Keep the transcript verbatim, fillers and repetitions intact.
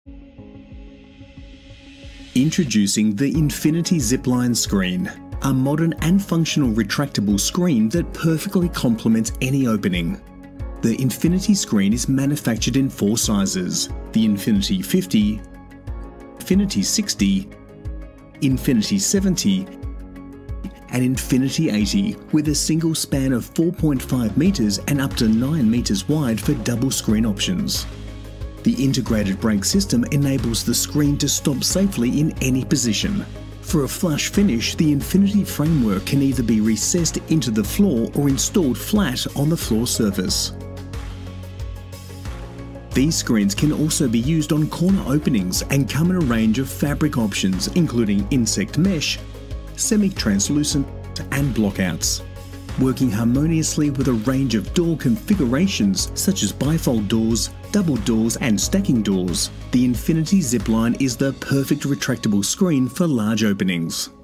Introducing the Infinity Zipline screen, a modern and functional retractable screen that perfectly complements any opening. The Infinity screen is manufactured in four sizes: the Infinity fifty, Infinity sixty, Infinity seventy, and Infinity eighty, with a single span of four point five meters and up to nine meters wide for double screen options. The integrated brake system enables the screen to stop safely in any position. For a flush finish, the Infinity framework can either be recessed into the floor or installed flat on the floor surface. These screens can also be used on corner openings and come in a range of fabric options, including insect mesh, semi-translucent, and blockouts, working harmoniously with a range of door configurations such as bifold doors, double doors, and stacking doors. The Infinity Zipline is the perfect retractable screen for large openings.